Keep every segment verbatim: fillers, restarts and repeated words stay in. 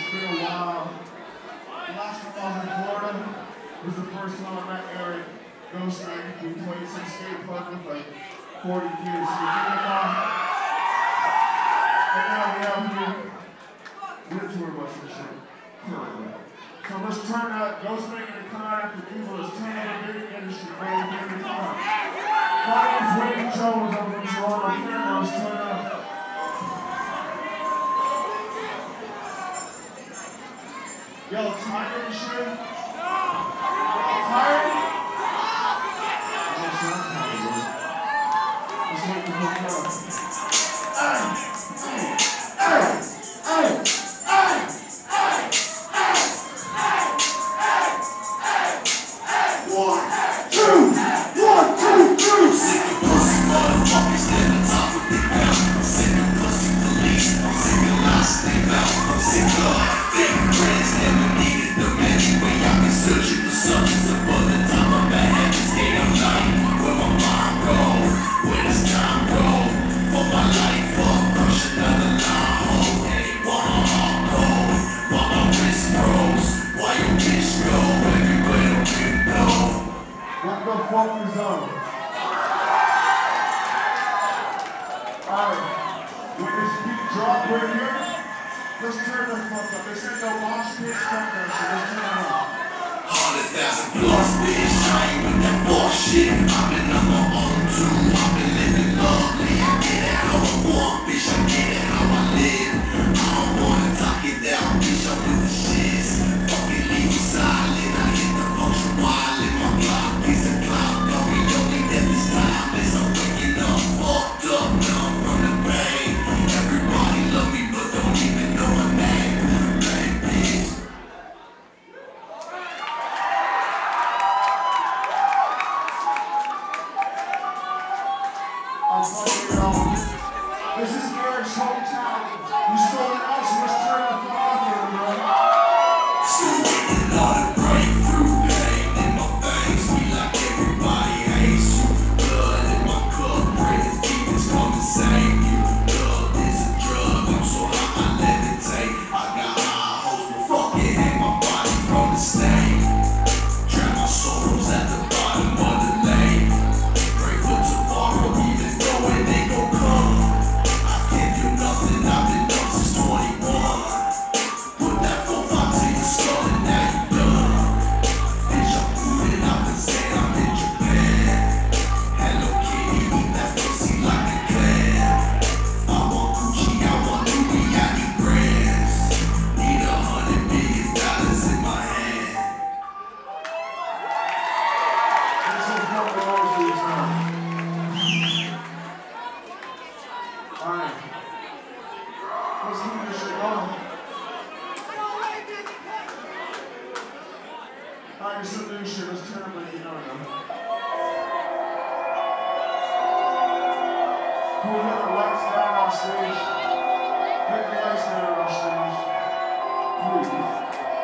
It's been a while. The last time I was in Florida was the first time I met Eric Ghostman. We played some skate park with like forty kids. So give him a And now we have here, we're tour bus and shit. So let's turn that Ghostman in the car after people. Let's turn on the big industry, bro. We're in the car. My name's Wayne Jones. I'm from Toronto. Let's turn up. Yo, tired and shit? Tired? Yes, I'm tired, bro. Let's make the hook up. Hey! Hey! Hey! Hey! Hey! Hey! One, two! One, two, three! Sick of pussy motherfuckers, stand on top of the mountain. I'm sick of pussy police. I'm sick of lies they mouth. I'm sick of fake friends. Never needed them anyway. I've been searching for something above the time of bad habits. Hey, I'm lying. Where my mind go? Where does time go? For my life, fuck, crush another line hole. Hey, why my heart cold? Why my wrist froze? Why your bitch go everywhere the wind blow? What the fuck is up? Alright, when this beat drop right here, let's turn the fuck up. This ain't no mosh pit, fuck that shit. Let's turn it up. Hundred thousand plus, bitch. I ain't with that bullshit. I've been on my own too. I've been living lovely. I get it how I want, bitch. I get it how I live. I don't wanna talk it down, bitch. I'm with the shits. Fucking leave me silent. I hit the function while in my clock is a clock. Don't be only death is timeless. I'm waking up, fucked up, numb from the pain. Everybody love me, but don't even know my name. Hey, bitch. I'm fucking wrong. This is Eric's hometown. You stole it out, so let's turn the fuck up here, bro. Still waiting on a breakthrough. Pain in my veins, me like everybody hates you. Blood in my cup, pray the demons come and save you. Love is a drug, I'm so high I levitate. I got high hopes, but fuck it, hang my body from the stain. Drown my sorrows at the bottom of the lake. Pray for tomorrow, even though it ain't gon' come. I give you nothing, I've been up since twenty-one. Put that four five to your skull and now you done. Bitch, I'm moving, I've been saying I'm in Japan. Hello Kitty, eat that pussy like a clam. I want Gucci, I want Louis, I need brands. Need a hundred million dollars in my hand. This is what the Lord is now. Alright. Let's keep this shit going. Alright, this is some new shit. Let's turn up like you know it now. Can we get the lights down on stage? Get the lights down on stage. Please.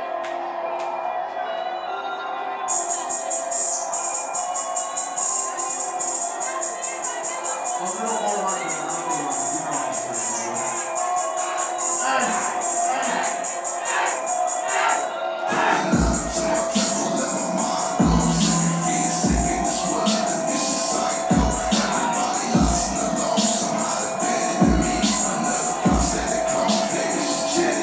I'm gonna go right now. I'm gonna go right now. You know I'm saying, bro. Hey! Hey! Shit.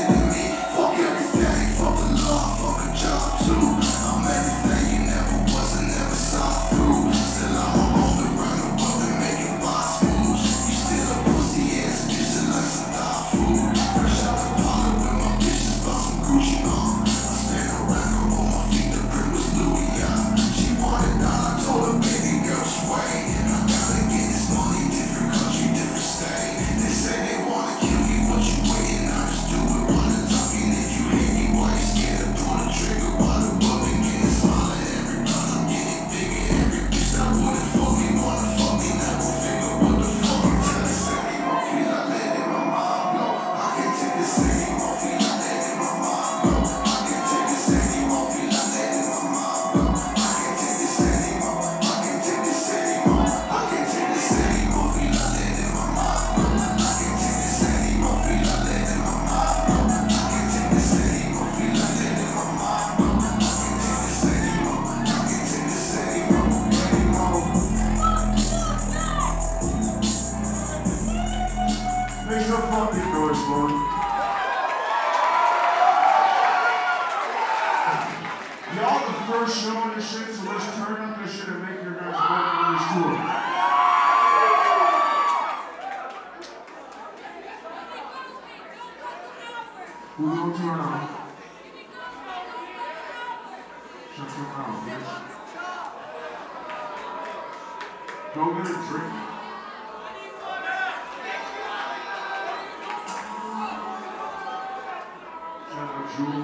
first show on this shit, so let's turn up this shit and make your guys work on this tour. We gonna turn up. Shut your mouth, bitch. Go get a drink. Shut up, Jewel.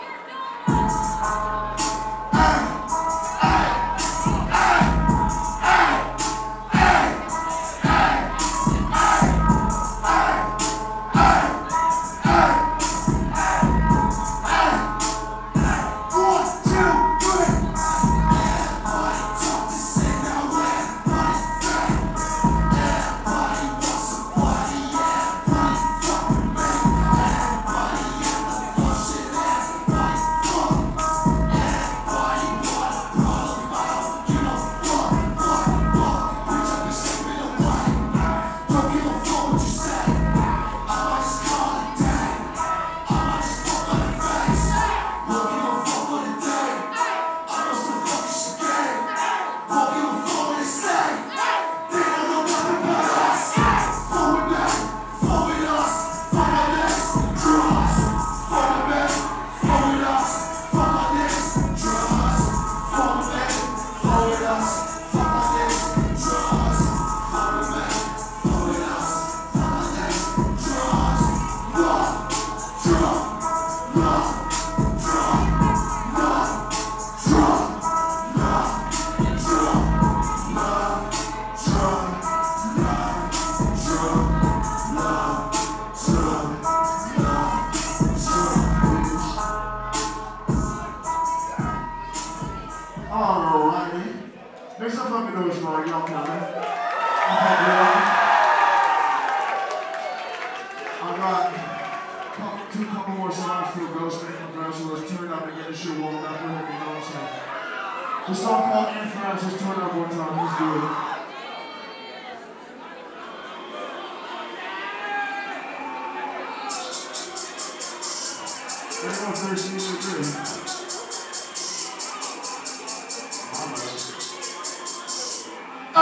Alrighty. Make some fucking noise for y'all coming. I got two couple more songs for the Ghost Maker girls, so let's turn up and get this shit warmed up for him, you know what I'm saying? The song called Inference, let's turn up one time, let's do it. Anyone thirsty in the drink? Uh.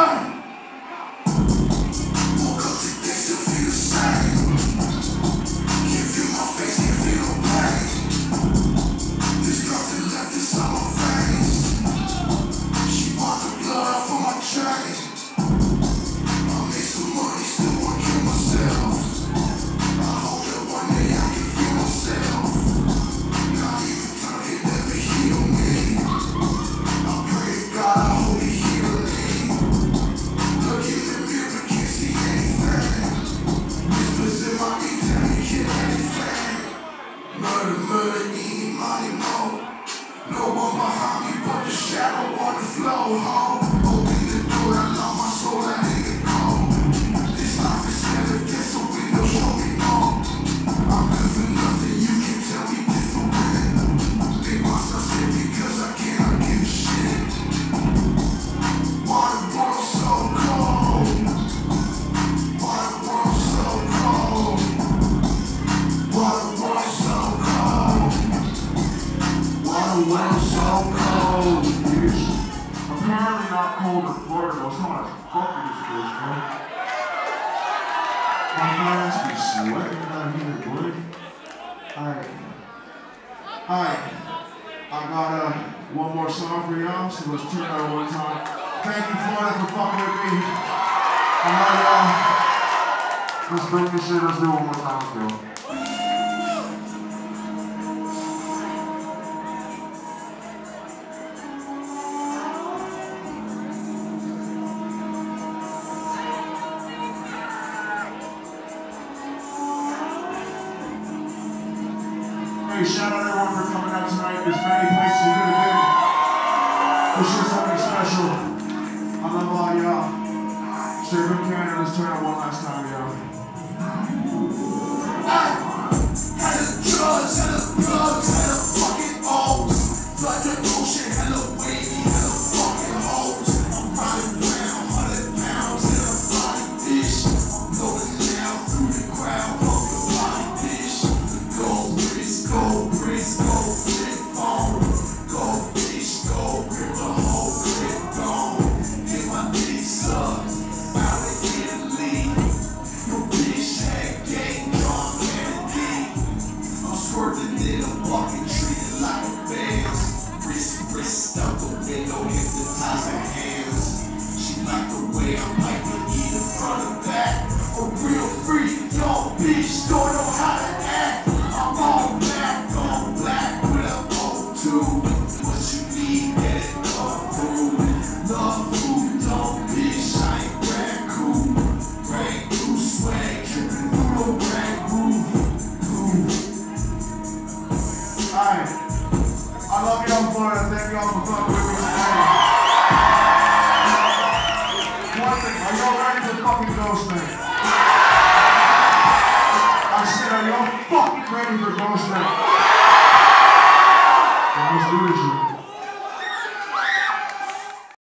Woke up today, still feel the same. Can't feel my face, can't feel no pain. There's nothing left inside my veins. She bought the blood off of my chain. I made some money, still wanna kill myself. I hope that one day I can feel myself. Not even time can never heal me. I pray to God, I hope he heal me. Look in the mirror, can't see anything. Whispers in my ear tell me kill anything. Murder, murder, eating money more. No one behind me but the shadow on the floor. Home, open the door, I love my soul, I need it cold. This life is never dead, so we don't show me more. I'm good for nothing, you can tell me different. Make myself sick because I cannot give a shit. Why the world so cold? Why the world so cold? Why the world so cold? Why the world so cold, bitch? Apparently not cold in Florida, though. Someone fucking this bitch, man. My hands be sweating out here, boy. Alright. Alright. I got uh, one more song for y'all, so let's turn out one time. Thank you, Florida, for fucking with me. Alright, y'all. Let's bring this shit, let's do it one more time, Phil. Hey, shout out everyone for coming out tonight. There's many places you could have been. This shit's something special. I love all y'all. Straight from Canada, let's turn out one last time, y'all. I had the drugs, had the plugs, had the fucking O's. Flood the ocean, hella wavy, hella fucking hoes. I'm riding around, hundred pounds in a body dish. I'm going down through the crowd, fucking body dish. Gold wrist, gold wrist, gold flip phone. Gold fish, gold then I'm walking, treated like a bears. Wrist, wrist out the window, hypnotize her hands. She like the way I'm piping, either front or back. A real freak, young bitch, don't know how to act. I'm all black, all black with a O two. What you need, get it, love food. Love food, don't bitch, I ain't brand cool. Brand new swag, tripping through the brand groove. Alright, I love y'all for it. Thank y'all for fucking with me today. One thing, are y'all ready for fucking Ghostman? I said, are y'all fucking ready for Ghostman? Let's do this shit.